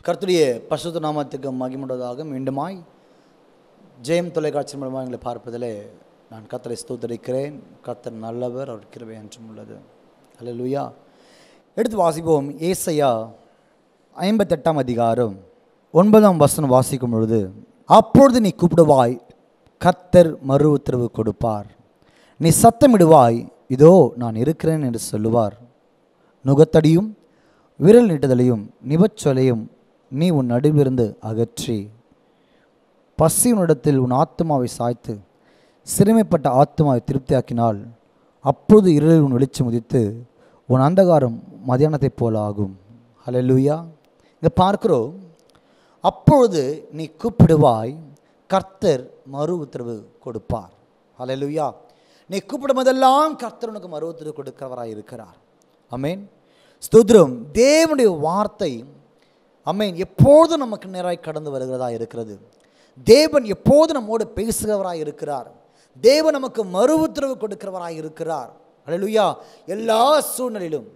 கர்த்தருடைய பரிசுத்த நாமத்துக்கு மகிமையுண்டாவதாக. மீண்டுமாய் ஜெயம் தொலைக்காட்சி மூலமாக எங்களை பார்ப்பதிலே நான் கர்த்தரை ஸ்தோத்திரிக்கிறேன். கர்த்தர் நல்லவர், அவர் கிருபை என்றும் உள்ளது. அல்லேலூயா. எடுத்து வாசிப்போம். ஏசாயா 58 அதிகாரம் 9 வாசிக்கும் பொழுது, அப்பொழுது நீ கூப்பிடுவாய், கர்த்தர் மறு உத்தரவு கொடுப்பார். நீ சத்தமிடுவாய், இதோ நான் இருக்கிறேன் என்று சொல்லுவார். நுகத்தடியும் விரல் நீட்டுதலையும் நிபச்சொலையும் நீ உன் நடுவிலிருந்து அகற்றி, பசியுனிடத்தில் உன் ஆத்மாவை சாய்த்து சிறுமைப்பட்ட ஆத்மாவை திருப்தியாக்கினால், அப்பொழுது இருளில் உன் வெளிச்சம் உதித்து உன் அந்தகாரம் மதியானத்தைப் போல ஆகும். ஹல்லேலூயா. இங்கே பார்க்கிறோம், அப்பொழுது நீ கூப்பிடுவாய், கர்த்தர் மறு உத்தரவு கொடுப்பார். ஹல்லேலூயா. நீ கூப்பிடும்போதெல்லாம் கர்த்தர் உனக்கு மறு உத்தரவு கொடுக்கிறவராய் இருக்கிறார். ஆமென். ஸ்தோத்திரம். தேவனுடைய வார்த்தை ஆமென் எப்போதும் நமக்கு நேராய் கடந்து வருகிறதா இருக்கிறது. தேவன் எப்போது நம்மோடு பேசுகிறவராய் இருக்கிறார். தேவன் நமக்கு மறு உத்தரவு கொடுக்கிறவராய் இருக்கிறார். அல்லேலூயா. எல்லா சூழ்நிலையிலும்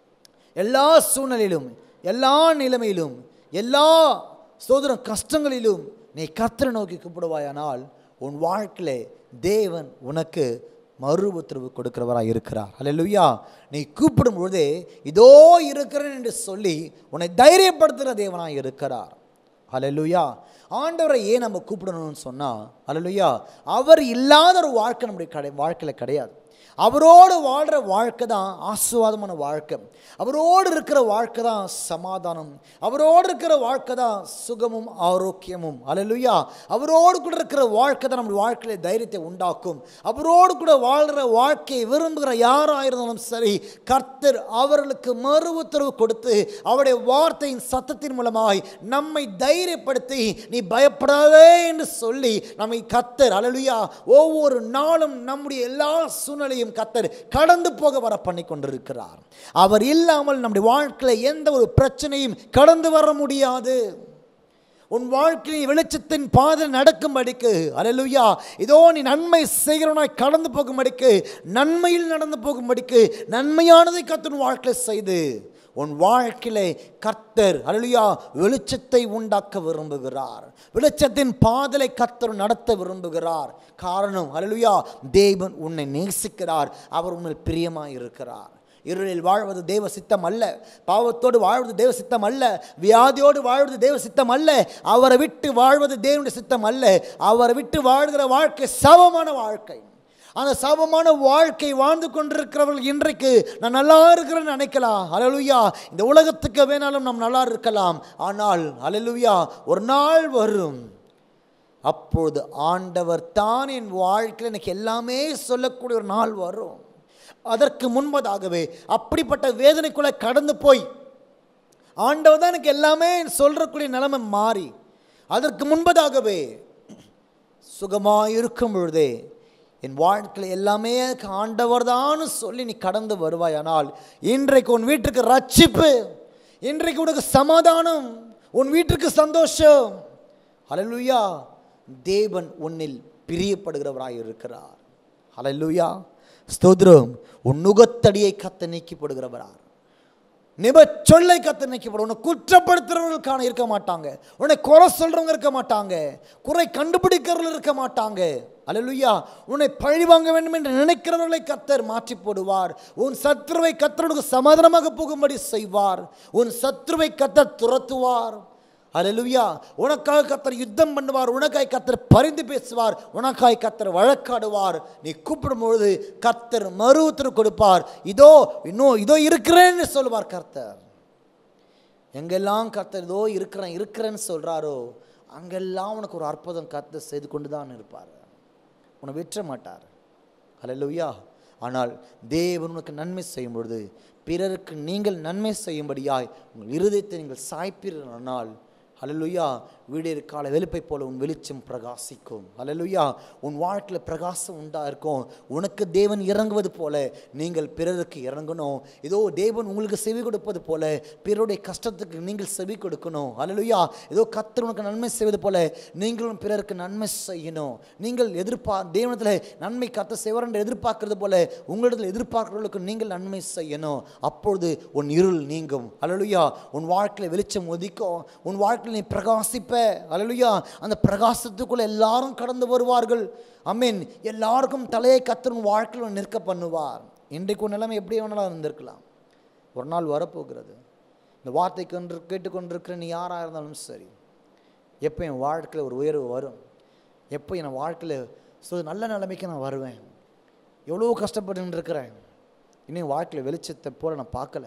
எல்லா நிலைமையிலும் எல்லா ஸ்தோத்திரம் கஷ்டங்களிலும் நீ கர்த்தரை நோக்கி கூப்பிடுவாயானால் உன் வாழ்க்கையிலே தேவன் உனக்கு மறு உத்தரவு கொடுக்கிறவராக இருக்கிறார். அல்லேலூயா. நீ கூப்பிடும் பொழுதே இதோ இருக்கிறேன் என்று சொல்லி உன்னை தைரியப்படுத்துகிற தேவனாக இருக்கிறார். அல்லேலூயா. ஆண்டவரை ஏன் நம்ம கூப்பிடணும்னு சொன்னால், அல்லேலூயா, அவர் இல்லாத ஒரு வாழ்க்கை நம்முடைய வாழ்க்கையில் கிடையாது. அவரோடு வாழ்கிற வாழ்க்கை தான் ஆசீர்வாதமான வாழ்க்கை. அவரோடு இருக்கிற வாழ்க்கை தான் சமாதானம். அவரோடு இருக்கிற வாழ்க்கை தான் சுகமும் ஆரோக்கியமும். அல்லேலூயா. அவரோடு கூட இருக்கிற வாழ்க்கை தான் நம்முடைய வாழ்க்கையில தைரியத்தை உண்டாக்கும். அவரோடு கூட வாழ்கிற வாழ்க்கையை விரும்புகிற யாராக இருந்தாலும் சரி, கர்த்தர் அவர்களுக்கு மறு உத்தரவு கொடுத்து அவருடைய வார்த்தையின் சத்தத்தின் மூலமாய் நம்மை தைரியப்படுத்தி நீ பயப்படாதே என்று சொல்லி நம்மை கர்த்தர் அல்லேலூயா ஒவ்வொரு நாளும் நம்முடைய எல்லா சூழ்நிலையும் கர்த்தர் கடந்து போக வர பண்ணி கொண்டிருக்கிறார். அவர் இல்லாமல் நம்முடைய வாழ்க்கையில் எந்த ஒரு பிரச்சனையும் கடந்து வர முடியாது. உன் வாழ்க்கையின் வெளிச்சத்தின் பாதை நடக்கும்படிக்கு அல்லேலூயா இதோ நீ நன்மை செய்கிறவனாய் கடந்து போகும்படிக்கு, நன்மையில் நடந்து போகும்படிக்கு, நன்மையானதை கர்த்தர் வாழ்க்கையில் செய்து உன் வாழ்க்கையிலே கர்த்தர் அல்லேலூயா வெளிச்சத்தை உண்டாக்க விரும்புகிறார். வெளிச்சத்தின் பாதலை கர்த்தர் நடத்த விரும்புகிறார். காரணம் அல்லேலூயா தேவன் உன்னை நேசிக்கிறார். அவர் உன்னில் பிரியமாய் இருக்கிறார். இருளில் வாழ்வது தேவ சித்தம் அல்ல. பாவத்தோடு வாழ்வது தேவ சித்தம் அல்ல. வியாதியோடு வாழ்வது தேவ சித்தம் அல்ல. அவரை விட்டு வாழ்வது தேவனுடைய சித்தம் அல்ல. அவரை விட்டு வாழ்கிற வாழ்க்கை சவமான வாழ்க்கை. அந்த சவமான வாழ்க்கை வாழ்ந்து கொண்டிருக்கிறவர்கள் இன்றைக்கு நான் நல்லா இருக்கிறேன்னு நினைக்கலாம். அல்லேலூயா. இந்த உலகத்துக்கு வேணாலும் நாம் நல்லா இருக்கலாம். ஆனால் அல்லேலூயா ஒரு நாள் வரும், அப்பொழுது ஆண்டவர் தான் என் வாழ்க்கையில் எனக்கு எல்லாமே சொல்லக்கூடிய ஒரு நாள் வரும். அதற்கு முன்பதாகவே அப்படிப்பட்ட வேதனைக்குள்ளே கடந்து போய் ஆண்டவர் தான் எனக்கு எல்லாமே சொல்றக்கூடிய நிலைமை மாறி, அதற்கு முன்பதாகவே சுகமாக இருக்கும் பொழுதே என் வாழ்க்கையில் எல்லாமே ஆண்டவர் தான் சொல்லி நீ கடந்து வருவாயானால் இன்றைக்கு உன் வீட்டுக்கு ரட்சிப்பு, இன்றைக்கு உனக்கு சமாதானம், உன் வீட்டுக்கு சந்தோஷம். அல்லேலூயா. தேவன் உன்னில் பிரியப்படுகிறவராய் இருக்கிறார். அல்லேலூயா. ஸ்தோத்திரம். உன் நுகத்தடியை கர்த்தர் நீக்கப்படுகிறவரார். நிபச்சொல்லை கர்த்தர் நீக்கப்படும். உன்னை குற்றப்படுத்துறவர்களுக்கான இருக்க மாட்டாங்க. உன்னை குறை சொல்றவங்க இருக்க மாட்டாங்க. குறை கண்டுபிடிக்கிறவர்கள் இருக்க மாட்டாங்க. அல்லேலூயா. உன்னை பழி வாங்க வேண்டும் என்று நினைக்கிறவர்களை கர்த்தர் மாற்றி போடுவார். உன் சத்ருவை கர்த்தருக்கு சமாதானமாக போகும்படி செய்வார். உன் சத்ருவை கர்த்தர் துரத்துவார். அல்லேலூயா. உனக்காக கர்த்தர் யுத்தம் பண்ணுவார். உனக்காய் கர்த்தர் பரிந்து பேசுவார். உனக்காய் கர்த்தர் வழக்காடுவார். நீ கூப்பிடும் பொழுது கர்த்தர் மறு உத்தரவு கொடுப்பார். இதோ இதோ இருக்கிறேன்னு சொல்லுவார் கர்த்தர். எங்கெல்லாம் கர்த்தர் இதோ இருக்கிறேன்னு சொல்றாரோ அங்கெல்லாம் உனக்கு ஒரு அற்புதம் கர்த்தர் செய்து கொண்டு தான் இருப்பார். உன்னை விற்ற மாட்டார். அல்லேலூயா. ஆனால் தேவன் உனக்கு நன்மை செய்யும் பொழுது பிறருக்கு நீங்கள் நன்மை செய்யும்படியாய் உங்கள் இருதயத்தை நீங்கள் சாய்ப்பீர்களானால் அல்லேலூயா விடியற் கால வெளுப்பை போல உன் வெளிச்சம் பிரகாசிக்கும். அல்லேலூயா. உன் வாழ்க்கையில் பிரகாசம் உண்டா இருக்கும். உனக்கு தேவன் இறங்குவது போல நீங்கள் பிறருக்கு இறங்கணும். இதோ தேவன் உங்களுக்கு செவி கொடுப்பது போல பிறருடைய கஷ்டத்துக்கு நீங்கள் செவி கொடுக்கணும். அல்லேலூயா. ஏதோ கர்த்தர் உனக்கு நன்மை செய்வது போல நீங்களும் பிறருக்கு நன்மை செய்யணும். நீங்கள் தேவனத்தில் நன்மை கர்த்தர் செய்வார் என்று எதிர்பார்க்கிறது போல உங்களிடத்தில் எதிர்பார்க்கிறவர்களுக்கு நீங்கள் நன்மை செய்யணும். அப்பொழுது உன் இருள் நீங்கும். அல்லேலூயா. உன் வாழ்க்கையில் வெளிச்சம் உதிக்கும். உன் வாழ்க்கையில் நீ பிரகாசிப்ப. அல்லேலூயா. அந்த பிரகாசத்துக்குள்ள எல்லாரும் கடந்து வருவார்கள். ஆமென். எல்லாருக்கும் தலையை கர்த்தர் உன் வாழ்க்கையில் நிற்க பண்ணுவார். இன்றைக்கு ஒரு நிலைமை எப்படி வேணாலும் இருந்திருக்கலாம். ஒரு நாள் வரப்போகிறது. இந்த வார்த்தை கேட்டுக்கொண்டிருக்கிற நீ யாராக இருந்தாலும் சரி, எப்போ என் வாழ்க்கையில் ஒரு உயர்வு வரும், எப்போ என் வாழ்க்கையில் நல்ல நிலைமைக்கு நான் வருவேன், எவ்வளோ கஷ்டப்பட்டு இருக்கிறேன், இன்னும் வாழ்க்கையில் வெளிச்சத்தை போல நான் பார்க்கல,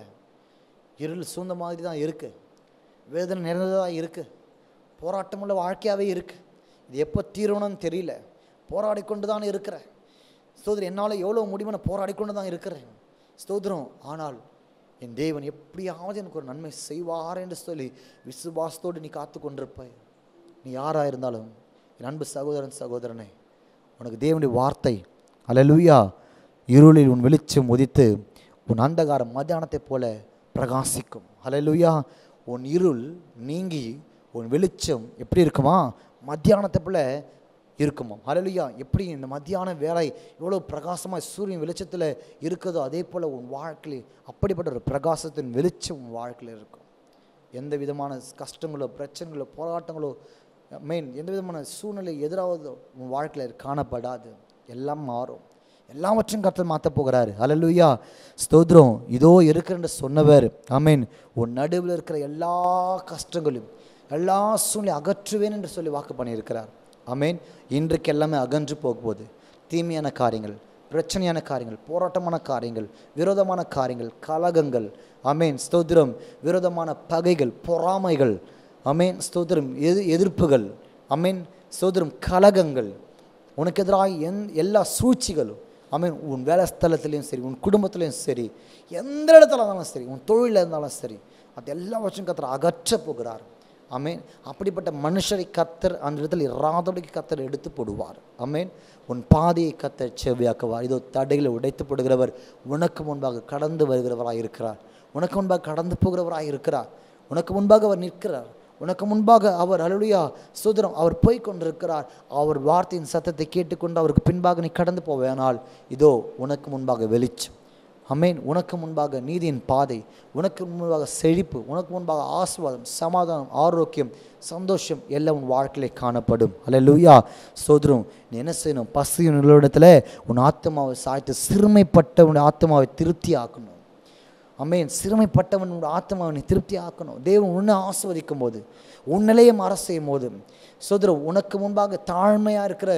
இருள் சூழ்ந்த மாதிரி தான் இருக்குது, வேதனை நிறைந்ததாக இருக்குது, போராட்டமுள்ள வாழ்க்கையாகவே இருக்குது, இது எப்போ தீரணும்னு தெரியல, போராடி கொண்டு தான் இருக்கிறேன் ஸ்தோத்திரம், என்னால் எவ்வளோ முடியுமோ நான் போராடி கொண்டு தான் இருக்கிறேன் ஸ்தோத்திரம். ஆனால் என் தேவன் எப்படியாவது எனக்கு ஒரு நன்மை செய்வார் என்று சொல்லி விசுவாசத்தோடு நீ காத்து கொண்டிருப்பாய். நீ யாராக இருந்தாலும் என் அன்பு சகோதரனே, உனக்கு தேவனுடைய வார்த்தை அல்லேலூயா, இருளில் உன் வெளிச்சம் உதித்து உன் அந்தகாரம் மத்தியானத்தை போல பிரகாசிக்கும். அல்லேலூயா. உன் இருள் நீங்கி உன் வெளிச்சம் எப்படி இருக்குமா? மத்தியானத்தை போல இருக்குமா? அல்லேலூயா. எப்படி இந்த மத்தியான வேலை எவ்வளோ பிரகாசமாக சூரியன் வெளிச்சத்தில் இருக்குதோ அதே போல் உன் வாழ்க்கையில் அப்படிப்பட்ட ஒரு பிரகாசத்தின் வெளிச்சம் உன் வாழ்க்கையில் இருக்கும். எந்த விதமான கஷ்டங்களோ பிரச்சனைகளோ போராட்டங்களோ எந்த விதமான சூழ்நிலை எதிராவதோ உன் வாழ்க்கையில் காணப்படாது. எல்லாம் மாறும். எல்லாவற்றையும் கர்த்தர் மாற்ற போகிறாரு. அல்லேலூயா. ஸ்தோத்திரம். இதோ இருக்கிற சொன்னவர். ஆமென். உன் நடுவில் இருக்கிற எல்லா கஷ்டங்களும் எல்லா சூழ்நிலை அகற்றுவேன் என்று சொல்லி வாக்கு பண்ணியிருக்கிறார். ஆமென். இன்றைக்கு எல்லாமே அகன்று போகும்போது தீமையான காரியங்கள், பிரச்சனையான காரியங்கள், போராட்டமான காரியங்கள், விரோதமான காரியங்கள், கலகங்கள், ஆமென் ஸ்தோத்திரம், விரோதமான பகைகள், பொறாமைகள், ஆமென் ஸ்தோத்திரம், எதிர்ப்புகள், ஆமென் ஸ்தோத்திரம், கலகங்கள், உனக்கு எதிராக எல்லா சூழ்ச்சிகளும், ஆமென், உன் வேலை ஸ்தலத்துலேயும் சரி, உன் குடும்பத்துலேயும் சரி, எந்த இடத்துல இருந்தாலும் சரி, உன் தொழிலில் இருந்தாலும் சரி, அது எல்லாவற்றையும் கர்த்தர் அகற்ற போகிறார். ஆமென். அப்படிப்பட்ட மனுஷரை கர்த்தர் அந்த இடத்துல இராதபடிக்கு கர்த்தர் எடுத்து போடுவார். ஆமென். உன் பாதையை கர்த்தர் செவ்வியாக்குவார். இதோ தடைகளை உடைத்து போடுகிறவர் உனக்கு முன்பாக கடந்து வருகிறவராக இருக்கிறார். உனக்கு முன்பாக கடந்து போகிறவராக இருக்கிறார். உனக்கு முன்பாக அவர் நிற்கிறார். உனக்கு முன்பாக அவர் அல்லேலூயா ஸ்தோத்திரம் அவர் போய் கொண்டிருக்கிறார். அவர் வார்த்தையின் சத்தத்தை கேட்டுக்கொண்டு அவருக்கு பின்பாக நீ கடந்து போவேனால் இதோ உனக்கு முன்பாக வெளிச்சம். ஆமென். உனக்கு முன்பாக நீதியின் பாதை, உனக்கு முன்பாக செழிப்பு, உனக்கு முன்பாக ஆசீர்வாதம், சமாதானம், ஆரோக்கியம், சந்தோஷம் எல்லாம் உன் வாழ்க்கையிலே காணப்படும். அல்லேலூயா ஸ்தோத்திரம். நீ என்ன செய்யணும்? பசியின் நிலவரத்தில் உன் ஆத்மாவை சாய்த்து சிறுமைப்பட்ட உன் ஆத்மாவை திருப்தி ஆக்கணும். ஆமென். சிறுமைப்பட்டவன் ஆத்மாவை நீ திருப்தி ஆக்கணும். தேவன் உன்னை ஆசீர்வதிக்கும் போது, உன் நிலையை மாற செய்யும் போது ஸ்தோத்திரம், உனக்கு முன்பாக தாழ்மையாக இருக்கிற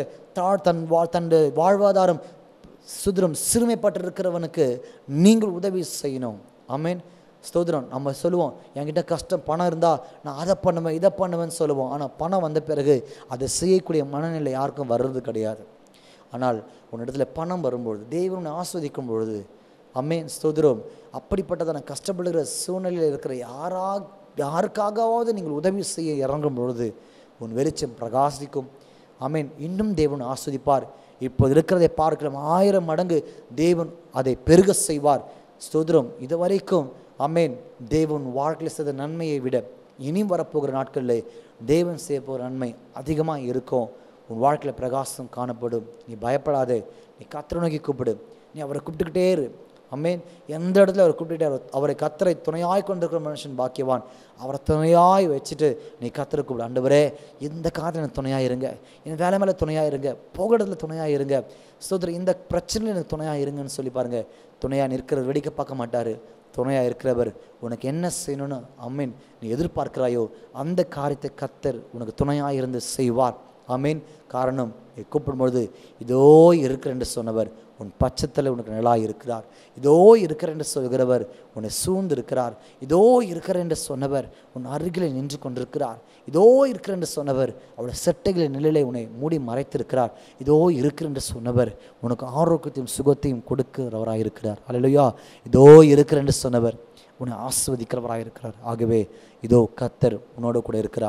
தன் வாழ்வாதாரம் சுதரம் சிறுமைப்பட்டிருக்கிறவனுக்கு நீங்கள் உதவி செய்யணும். ஆமென் ஸ்தோத்திரம். நம்ம சொல்லுவோம், என்கிட்ட கஷ்டம் பணம் இருந்தால் நான் அதை பண்ணுவேன் இதை பண்ணுவேன்னு சொல்லுவோம். ஆனால் பணம் வந்த பிறகு அதை செய்யக்கூடிய மனநிலை யாருக்கும் வர்றது கிடையாது. ஆனால் உன்னிடத்துல பணம் வரும்பொழுது, தேவனை ஆஸ்வதிக்கும் பொழுது, ஆமென் ஸ்தோத்திரம், அப்படிப்பட்டதான கஷ்டப்படுகிற சூழ்நிலையில் இருக்கிற யாருக்காகவாவது நீங்கள் உதவி செய்ய இறங்கும் பொழுது உன் வெளிச்சம் பிரகாசிக்கும். ஆமென். இன்னும் தேவன் ஆஸ்வதிப்பார். இப்போது இருக்கிறதை பார்க்கலாம் 1000 மடங்கு தேவன் அதை பெருக செய்வார். ஸ்தோத்திரம். இது வரைக்கும் ஆமென் தேவன் வாழ்க்கையில் செய்த நன்மையை விட இனி வரப்போகிற நாட்களில் தேவன் செய்ய போகிற நன்மை அதிகமாக இருக்கும். உன் வாழ்க்கையில் பிரகாசம் காணப்படும். நீ பயப்படாதே. நீ கர்த்தரை நோக்கி கூப்பிடு. நீ அவரை கூப்பிட்டுக்கிட்டே இரு. ஆமென். எந்த இடத்துல அவர் கூப்பிட்டுக்கிட்டே அவரை கர்த்தரை துணையாய் கொண்டிருக்கிற மனுஷன் பாக்கியவான். அவரை துணையாய் வச்சுட்டு நீ கர்த்தரை கூப்பிடு. ஆண்டவரே, இந்த காலத்தில் எனக்கு துணையாக இருங்க, என் வேலை மேலே துணையாக இருங்க, போகிற இடத்துல துணையாக இருங்க, ஸ்தோத்திரம், இந்த பிரச்சனையில் எனக்கு துணையாக இருங்கன்னு சொல்லி பாருங்கள். துணையாக நிற்கிறது வேடிக்கை பார்க்க மாட்டார். துணையாக இருக்கிறவர் உனக்கு என்ன செய்யணும்னு ஆமென் நீ எதிர்பார்க்கிறாயோ அந்த காரியத்தை கர்த்தர் உனக்கு துணையாக இருந்து செய்வார். ஆமென். காரணம், நீ கூப்பிடும்பொழுது இதோ இருக்கிற என்று சொன்னவர் உன் பட்சத்தில் உனக்கு நிழலாக இருக்கிறார். இதோ இருக்கிற என்று சொல்கிறவர் உன்னை சூழ்ந்து இருக்கிறார். இதோ இருக்கிற என்று சொன்னவர் உன் அருகிலே நின்று கொண்டிருக்கிறார். இதோ இருக்கிற என்று சொன்னவர் அவருடைய செட்டைகளின் நிழலை உன்னை மூடி மறைத்திருக்கிறார். இதோ இருக்கிற என்று சொன்னவர் உனக்கு ஆரோக்கியத்தையும் சுகத்தையும் கொடுக்கிறவராக இருக்கிறார். அல்லேலூயா. இதோ இருக்கிற என்று சொன்னவர் உன்னை ஆசீர்வதிக்கிறவராக இருக்கிறார். ஆகவே இதோ கர்த்தர் உன்னோடு கூட இருக்கிறார்.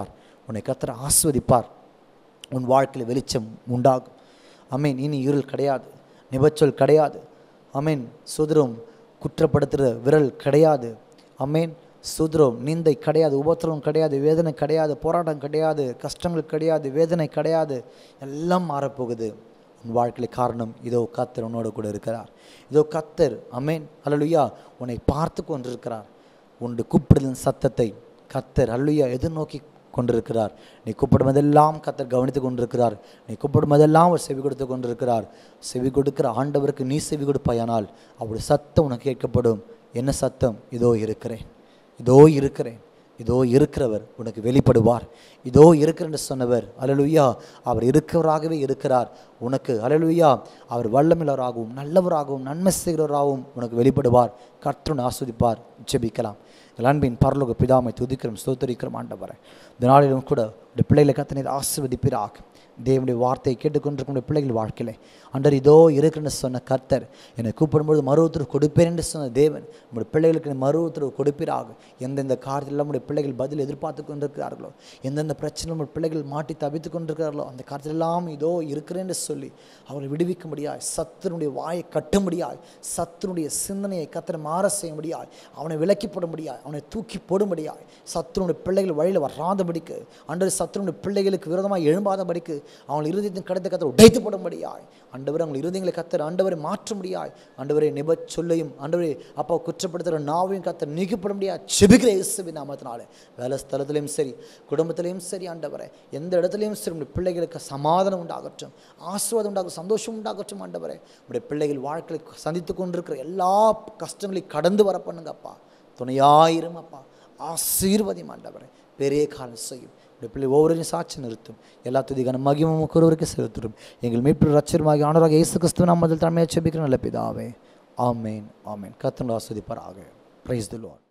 உன்னை கர்த்தர் ஆசீர்வதிப்பார். உன் வாழ்க்கையில் வெளிச்சம் உண்டாகும். ஆமென். இனி இருள் கிடையாது, நிபச்சொல் கிடையாது. ஆமென். சோதரம் குற்றப்படுத்துகிற விரல் கிடையாது. ஆமென். சோதரம் நிந்தை கிடையாது, உபத்திரவம் கிடையாது, வேதனை கிடையாது, போராட்டம் கிடையாது, கஷ்டங்கள் கிடையாது, வேதனை கிடையாது. எல்லாம் மாறப்போகுது உன் வாழ்க்கையில். காரணம், இதோ கர்த்தர் உன்னோட கூட இருக்கிறார். இதோ கர்த்தர் ஆமென் அல்லேலூயா உன்னை பார்த்து கொண்டிருக்கிறார். உன்னுடைய கூப்பிடுதலின் சத்தத்தை கர்த்தர் அல்லேலூயா எதிர்நோக்கி கொண்டிருக்கிறார். நீ கூப்பிடுவதெல்லாம் கர்த்தர் கவனித்து கொண்டிருக்கிறார். நீ கூப்பிடுவதெல்லாம் அவர் செவி கொடுத்து கொண்டிருக்கிறார். செவி கொடுக்கிற ஆண்டவருக்கு நீ செவி கொடுப்பாயானால் அவருடைய சத்தம் உனக்கு கேட்கப்படும். என்ன சத்தம்? இதோ இருக்கிறேன், இதோ இருக்கிறேன், இதோ இருக்கிறவர் உனக்கு வெளிப்படுவார். இதோ இருக்கிறேன்னு சொன்னவர் அல்லேலூயா அவர் இருக்கிறவராகவே இருக்கிறார் உனக்கு. அல்லேலூயா அவர் வல்லமையுள்ளவராகவும் நல்லவராகவும் நன்மை செய்கிறவராகவும் உனக்கு வெளிப்படுவார். கர்த்தரை ஆஸ்வதிப்பார். ஜெபிக்கலாம். அன்பின் பரலோக பிதாமை துதிக்கிறோம், ஸ்தோத்திரிக்கிறோம் ஆண்டவரே. இந்த நாளிலும் கூட இந்த பிள்ளைகளை கர்த்தர் ஆசீர்வதிப்பீராக. தேவனுடைய வார்த்தையை கேட்டுக்கொண்டிருக்கிற பிள்ளைகள் வாழ்க்கையிலே ஆண்டவர் இதோ இருக்கிறேன்னு சொன்ன கர்த்தர் என்னை கூப்பிடும்பொழுது மறு உத்தரவு கொடுப்பேன் என்று சொன்ன தேவன் நம்முடைய பிள்ளைகளுக்கு மறு உத்தரவு கொடுப்பீராக. எந்தெந்த காரியத்தில் நம்முடைய பிள்ளைகள் பதில் எதிர்பார்த்து கொண்டிருக்கிறார்களோ, எந்தெந்த பிரச்சனை நம்முடைய பிள்ளைகள் மாட்டி தவித்து கொண்டிருக்கிறார்களோ, அந்த காரியத்திலெல்லாம் இதோ இருக்கிறேன்னு சொல்லி அவரை விடுவிக்க முடியாது. சத்துருடைய வாயை கட்ட முடியாது. சத்துருடைய சிந்தனையை கர்த்தர் மாற செய்ய முடியாது. அவனை விலக்கி போட முடியாது. அவனை தூக்கி போட முடியாது. சத்துருடைய பிள்ளைகள் வழியில் வராதபடிக்கு ஆண்டவர் சத்துருடைய பிள்ளைகளுக்கு விரோதமாக எழும்பாதபடிக்கு அவங்கள் இருதயத்தின் கடத்தை கர்த்தர் உடைத்து போட முடியாது. ஆண்டவர் அவங்க இருதயங்களை கர்த்தர் ஆண்டவரை மாற்ற முடியாது. ஆண்டவரை நிப சொல்லையும் ஆண்டவரை அப்பா குற்றப்படுத்துகிற நாவையும் கர்த்தர் நீக்கப்பட முடியாது. ஜெபிக்கிற இயேசுவின் நாமத்தினால வேலை ஸ்தலத்திலையும் சரி, குடும்பத்திலையும் சரி, ஆண்டவரை எந்த இடத்துலையும் சரி உடைய பிள்ளைகளுக்கு சமாதானம் உண்டாகட்டும், ஆசீர்வாதம் உண்டாகட்டும், சந்தோஷம் உண்டாகட்டும். ஆண்டவரை உடைய பிள்ளைகள் வாழ்க்கையில் சந்தித்து கொண்டிருக்கிற எல்லா கஷ்டங்களையும் கடந்து வர பண்ணுங்க அப்பா. துணையாயிரும் அப்பா. ஆசீர்வதியும் ஆண்டவரை. பெரிய காலம் செய்யும். பிள்ளை ஒவ்வொருவரையும் சாட்சி நிறுத்தும். எல்லா துதிக்கான மகிமும் ஒருவருக்கு செலுத்தும். எங்கள் மீட்பு ரட்சகருமாகிய ஆண்டவராகிய இயேசு கிறிஸ்துவின் நாமத்தில் தாழ்மையாக ஜெபிக்கிறேன் நல்ல பிதாவே. ஆமென், ஆமென். கர்த்தர் ஆசீர்வதிப்பாராக. Praise the Lord.